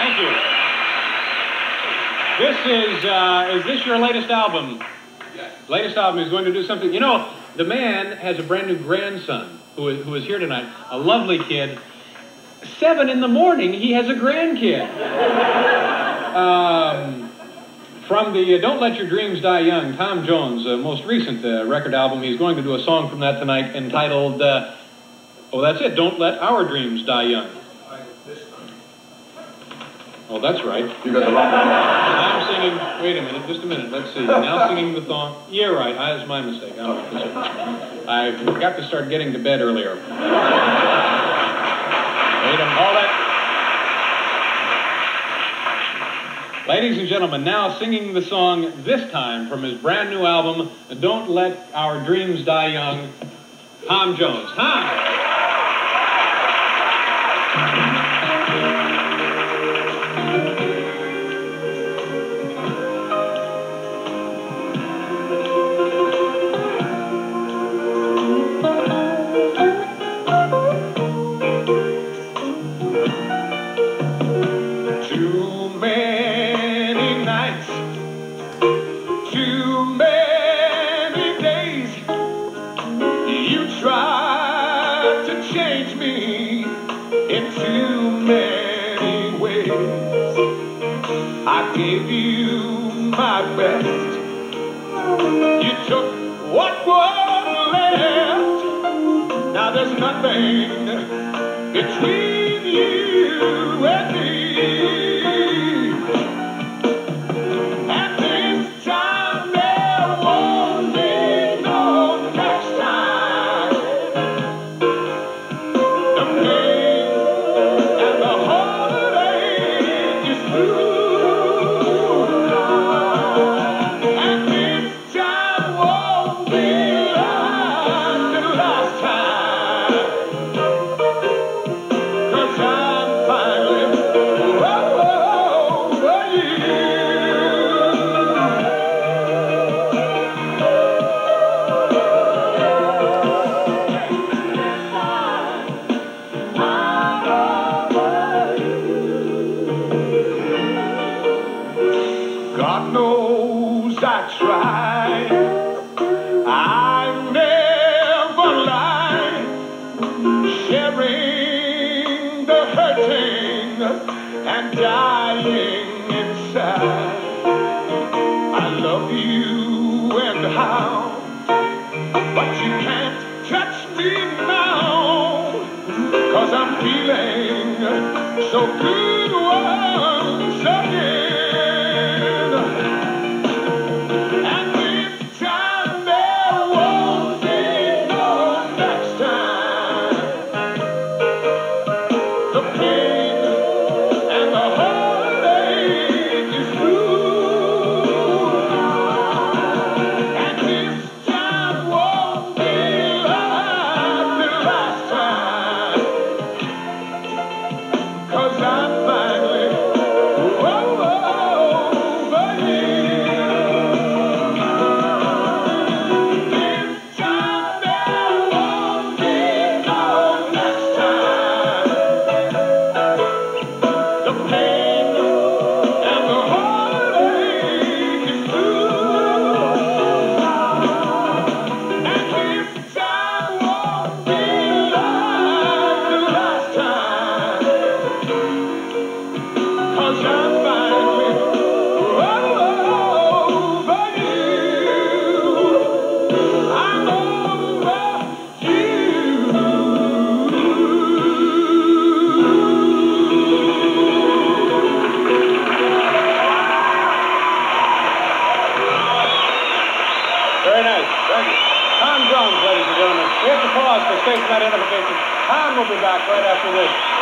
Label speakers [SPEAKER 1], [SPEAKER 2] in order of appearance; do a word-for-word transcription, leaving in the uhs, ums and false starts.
[SPEAKER 1] Thank you. This is, uh, is this your latest album?
[SPEAKER 2] Yes.
[SPEAKER 1] Latest album is going to do something. You know, the man has a brand new grandson who is, who is here tonight. A lovely kid. Seven in the morning, he has a grandkid. Um, from the uh, Don't Let Your Dreams Die Young, Tom Jones' uh, most recent uh, record album, he's going to do a song from that tonight entitled, uh, oh, that's it, Don't Let Our Dreams Die Young. Oh, that's right.
[SPEAKER 2] You got the wrong one.
[SPEAKER 1] I'm singing, wait a minute, just a minute, let's see. Now singing the song. Yeah, right, that's my mistake. I'm, I've got to start getting to bed earlier. Wait a minute, hold it. Ladies and gentlemen, now singing the song, this time from his brand new album, Don't Let Our Dreams Die Young, Tom Jones. Tom!
[SPEAKER 3] I gave you my best. You took what was left. Now there's nothing between you and me. And this time there won't be no next time. The pain and the heartache is through. God knows I tried. I never lied, sharing the hurting and dying inside. I love you and how, but you can't touch me now, 'cause I'm feeling so good once again.
[SPEAKER 1] Very nice. Thank you. Tom Jones, ladies and gentlemen. We have to pause for station identification. Tom will be back right after this.